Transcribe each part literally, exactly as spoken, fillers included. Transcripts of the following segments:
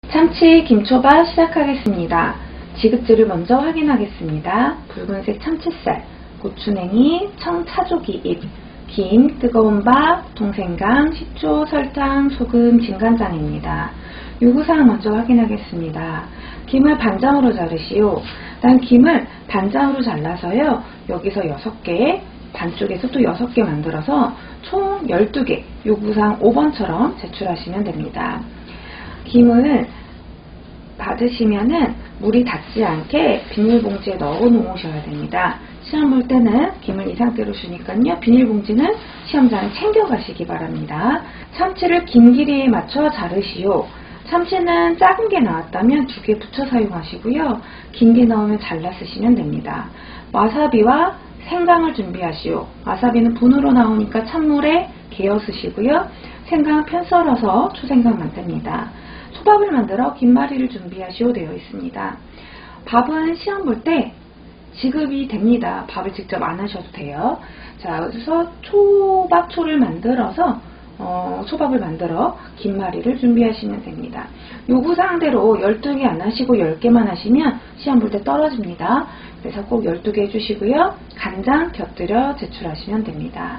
참치 김초밥 시작하겠습니다. 지급지를 먼저 확인하겠습니다. 붉은색 참치살, 고추냉이, 청차조기 잎, 김, 뜨거운 밥, 동생강, 식초, 설탕, 소금, 진간장입니다. 요구사항 먼저 확인하겠습니다. 김을 반장으로 자르시오. 난 김을 반장으로 잘라서요. 여기서 여섯 개, 반쪽에서 또 여섯 개 만들어서 총 열두 개, 요구사항 오 번처럼 제출하시면 됩니다. 김을 받으시면은 물이 닿지 않게 비닐봉지에 넣어 놓으셔야 됩니다. 시험 볼 때는 김을 이 상태로 주니까요. 비닐봉지는 시험장에 챙겨가시기 바랍니다. 참치를 긴 길이에 맞춰 자르시오. 참치는 작은 게 나왔다면 두 개 붙여 사용하시고요. 긴 게 나오면 잘라 쓰시면 됩니다. 와사비와 생강을 준비하시오. 와사비는 분으로 나오니까 찬물에 개어 쓰시고요. 생강 편 썰어서 초생강 만듭니다. 초밥을 만들어 김말이를 준비하시오 되어 있습니다. 밥은 시험 볼 때 지급이 됩니다. 밥을 직접 안 하셔도 돼요. 자, 그래서 초밥초를 만들어서 어, 초밥을 만들어 김말이를 준비하시면 됩니다. 요구사항대로 열두 개 안 하시고 열 개만 하시면 시험 볼 때 떨어집니다. 그래서 꼭 열두 개 해주시고요. 간장 곁들여 제출하시면 됩니다.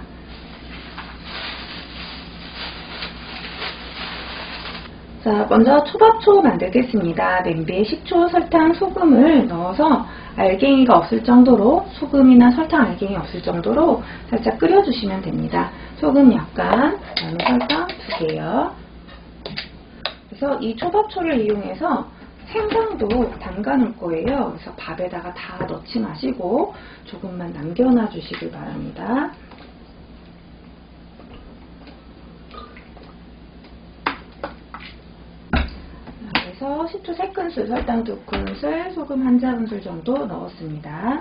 자, 먼저 초밥초 만들겠습니다. 냄비에 식초, 설탕, 소금을 넣어서 알갱이가 없을 정도로, 소금이나 설탕, 알갱이 없을 정도로 살짝 끓여주시면 됩니다. 소금 약간, 그다음에 설탕 두 개요. 그래서 이 초밥초를 이용해서 생강도 담가 놓을 거예요. 그래서 밥에다가 다 넣지 마시고 조금만 남겨놔 주시길 바랍니다. 그래서 식초 세 큰술, 설탕 두 큰술, 소금 한 작은술 정도 넣었습니다.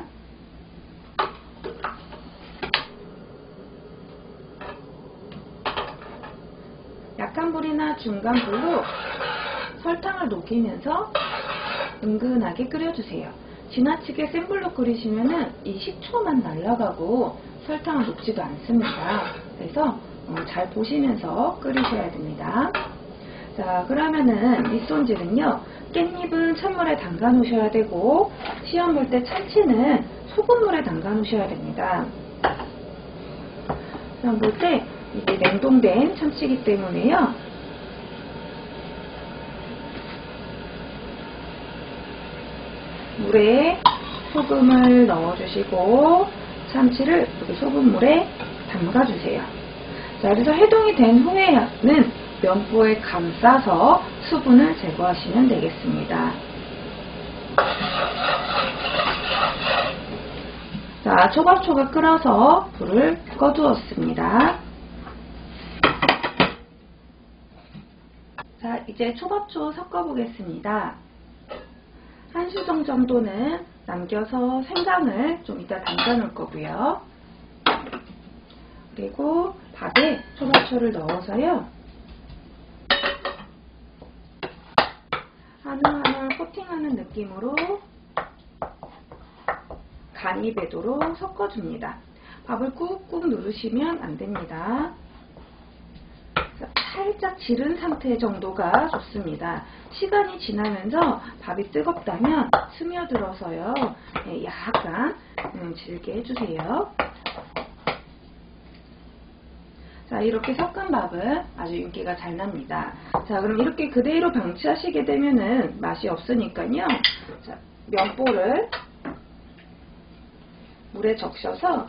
약한 불이나 중간 불로 설탕을 녹이면서 은근하게 끓여주세요. 지나치게 센 불로 끓이시면은 이 식초만 날아가고 설탕은 녹지도 않습니다. 그래서 잘 보시면서 끓이셔야 됩니다. 자, 그러면은 밑손질은요. 깻잎은 찬물에 담가 놓으셔야 되고 시험 볼 때 참치는 소금물에 담가 놓으셔야 됩니다. 시험 볼 때 이게 냉동된 참치이기 때문에요. 물에 소금을 넣어주시고 참치를 여기 소금물에 담가주세요. 자, 그래서 해동이 된 후에는 면보에 감싸서 수분을 제거하시면 되겠습니다. 자, 초밥초가 끓어서 불을 꺼두었습니다. 자, 이제 초밥초 섞어보겠습니다. 한 수정 정도는 남겨서 생강을 좀 이따 담가 놓을 거고요. 그리고 밥에 초밥초를 넣어서요. 하늘하늘 코팅하는 느낌으로 간이 배도록 섞어줍니다. 밥을 꾹꾹 누르시면 안됩니다. 살짝 지른 상태 정도가 좋습니다. 시간이 지나면서 밥이 뜨겁다면 스며들어서요. 약간 질게 해주세요. 자, 이렇게 섞은 밥은 아주 윤기가 잘 납니다. 자, 그럼 이렇게 그대로 방치하시게 되면은 맛이 없으니까요. 자, 면보를 물에 적셔서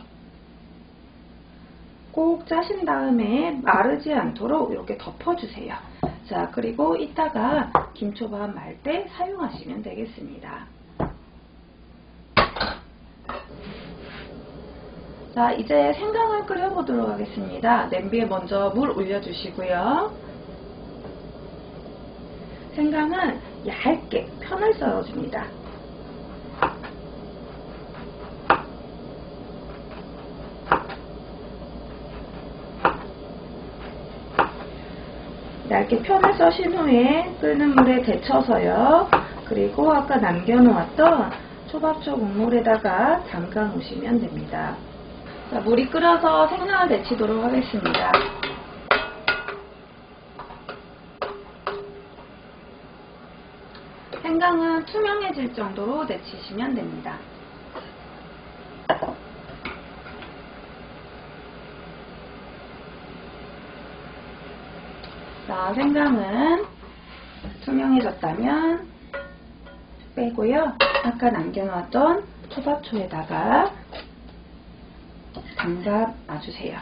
꼭 짜신 다음에 마르지 않도록 이렇게 덮어주세요. 자, 그리고 이따가 김초밥 말 때 사용하시면 되겠습니다. 자, 이제 생강을 끓여보도록 하겠습니다. 냄비에 먼저 물 올려주시고요. 생강은 얇게 편을 썰어줍니다. 얇게 편을 써신 후에 끓는 물에 데쳐서요. 그리고 아까 남겨놓았던 초밥초 국물에다가 담가 놓으시면 됩니다. 자, 물이 끓어서 생강을 데치도록 하겠습니다. 생강은 투명해질 정도로 데치시면 됩니다. 자, 생강은 투명해졌다면 빼고요. 아까 남겨놓았던 초밥초에다가 담가 놔주세요.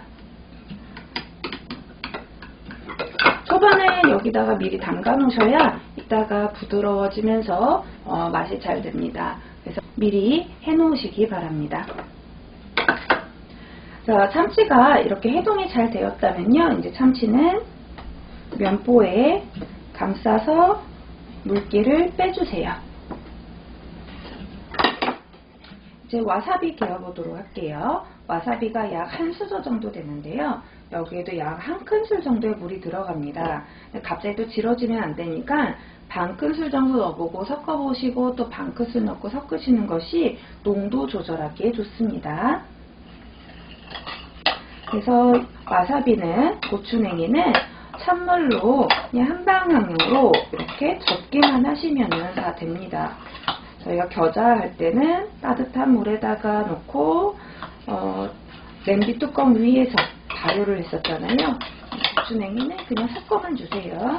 초반에 여기다가 미리 담가 놓으셔야 이따가 부드러워지면서 어, 맛이 잘 됩니다. 그래서 미리 해 놓으시기 바랍니다. 자, 참치가 이렇게 해동이 잘 되었다면요. 이제 참치는 면보에 감싸서 물기를 빼주세요. 이제 와사비 개어보도록 할게요. 와사비가 약 한 수저 정도 되는데요. 여기에도 약 한 큰술 정도의 물이 들어갑니다. 갑자기 또 질어지면 안 되니까 반 큰술 정도 넣어보고 섞어보시고 또 반 큰술 넣고 섞으시는 것이 농도 조절하기에 좋습니다. 그래서 와사비는, 고추냉이는 찬물로 그냥 한 방향으로 이렇게 젓기만 하시면 다 됩니다. 저희가 겨자할 때는 따뜻한 물에다가 놓고 어, 냄비 뚜껑 위에서 발효를 했었잖아요. 고추냉이는 그냥 섞어만 주세요.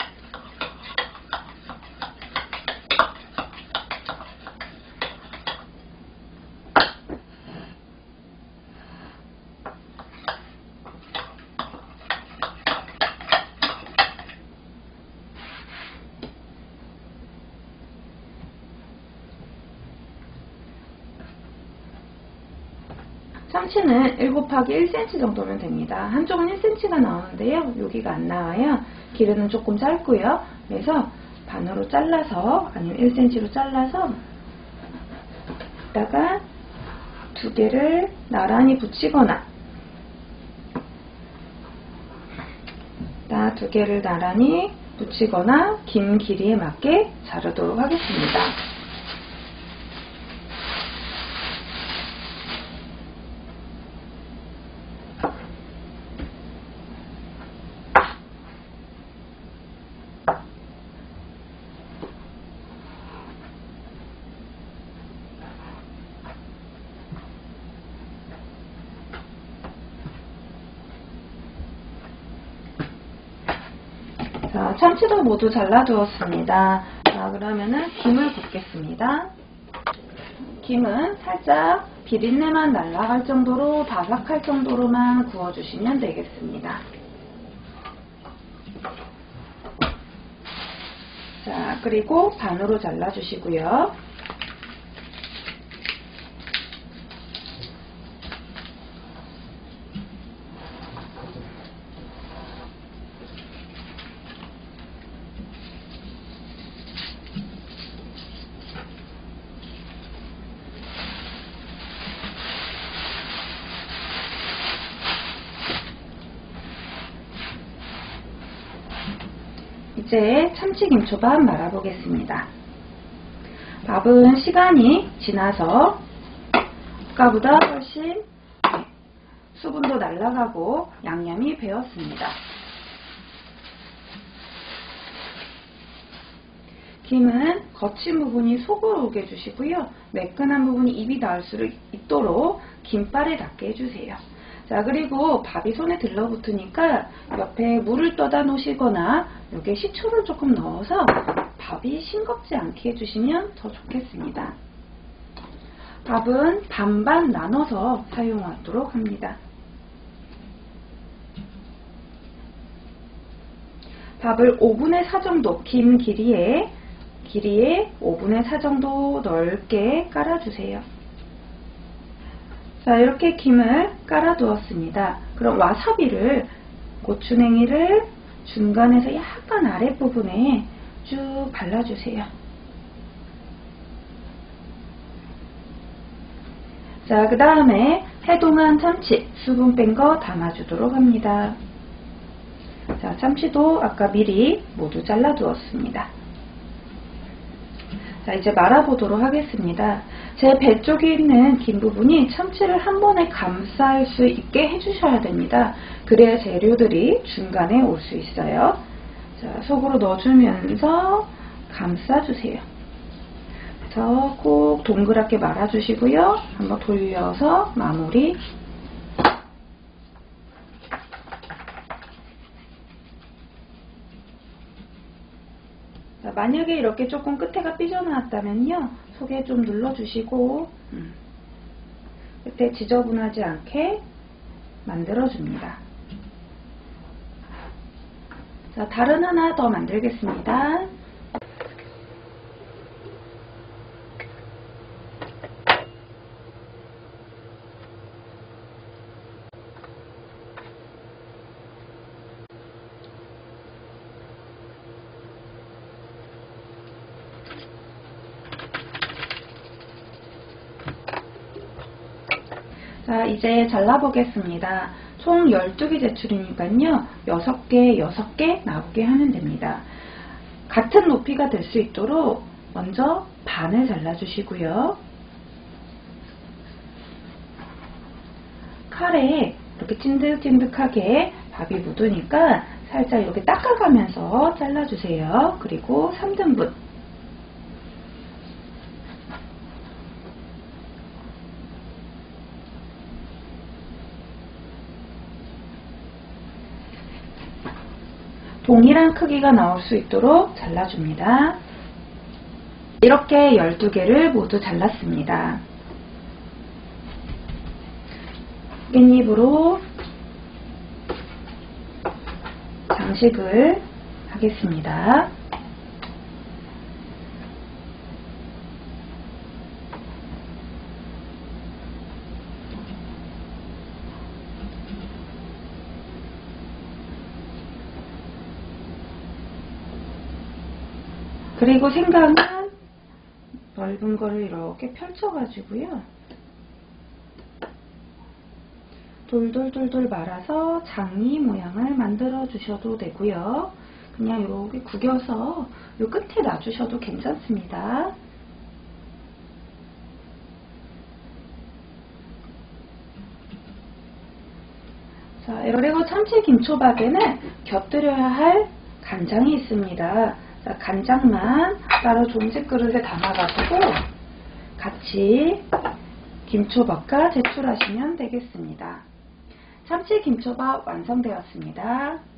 참치는 일 곱하기 일 센티미터 정도면 됩니다. 한쪽은 일 센티미터가 나오는데요. 여기가 안 나와요. 길이는 조금 짧고요. 그래서 반으로 잘라서, 아니면 일 센티미터로 잘라서 이따가 두 개를 나란히 붙이거나 두 개를 나란히 붙이거나 긴 길이에 맞게 자르도록 하겠습니다. 자, 참치도 모두 잘라두었습니다. 자, 그러면은 김을 붓겠습니다. 김은 살짝 비린내만 날아갈 정도로, 바삭할 정도로만 구워주시면 되겠습니다. 자, 그리고 반으로 잘라주시고요. 이제 참치김초밥 말아보겠습니다. 밥은 시간이 지나서 아까보다 훨씬 수분도 날아가고 양념이 배었습니다. 김은 거친 부분이 속으로 오게 해주시고요. 매끈한 부분이 입이 닿을 수 있도록 김발에 닿게 해주세요. 자, 그리고 밥이 손에 들러붙으니까 옆에 물을 떠다 놓으시거나 여기에 식초를 조금 넣어서 밥이 싱겁지 않게 해주시면 더 좋겠습니다. 밥은 반반 나눠서 사용하도록 합니다. 밥을 오분의 사 정도, 긴 길이에 길이에 오분의 사 정도 넓게 깔아주세요. 자, 이렇게 김을 깔아 두었습니다. 그럼 와사비를, 고추냉이를 중간에서 약간 아랫부분에 쭉 발라주세요. 자, 그 다음에 해동한 참치, 수분 뺀 거 담아주도록 합니다. 자, 참치도 아까 미리 모두 잘라 두었습니다. 자, 이제 말아보도록 하겠습니다. 제 배 쪽에 있는 긴 부분이 참치를 한 번에 감쌀 수 있게 해주셔야 됩니다. 그래야 재료들이 중간에 올 수 있어요. 자, 속으로 넣어주면서 감싸주세요. 해서 꼭 동그랗게 말아주시고요. 한번 돌려서 마무리. 자, 만약에 이렇게 조금 끝에가 삐져나왔다면요, 속에 좀 눌러주시고 음, 끝에 지저분하지 않게 만들어줍니다. 자, 다른 하나 더 만들겠습니다. 자, 이제 잘라보겠습니다. 총 열두 개 제출이니까요. 여섯 개, 여섯 개 나오게 하면 됩니다. 같은 높이가 될 수 있도록 먼저 반을 잘라주시고요. 칼에 이렇게 찐득찐득하게 밥이 묻으니까 살짝 이렇게 닦아가면서 잘라주세요. 그리고 삼 등분. 동일한 크기가 나올 수 있도록 잘라줍니다. 이렇게 열두 개를 모두 잘랐습니다. 깻잎으로 장식을 하겠습니다. 그리고 생강은 넓은 거를 이렇게 펼쳐가지고요. 돌돌돌돌 말아서 장미 모양을 만들어 주셔도 되고요. 그냥 이렇게 구겨서 이 끝에 놔주셔도 괜찮습니다. 자, 그리고 참치 김초밥에는 곁들여야 할 간장이 있습니다. 자, 간장만 따로 종색 그릇에 담아가지고 같이 김초밥과 제출하시면 되겠습니다. 참치 김초밥 완성되었습니다.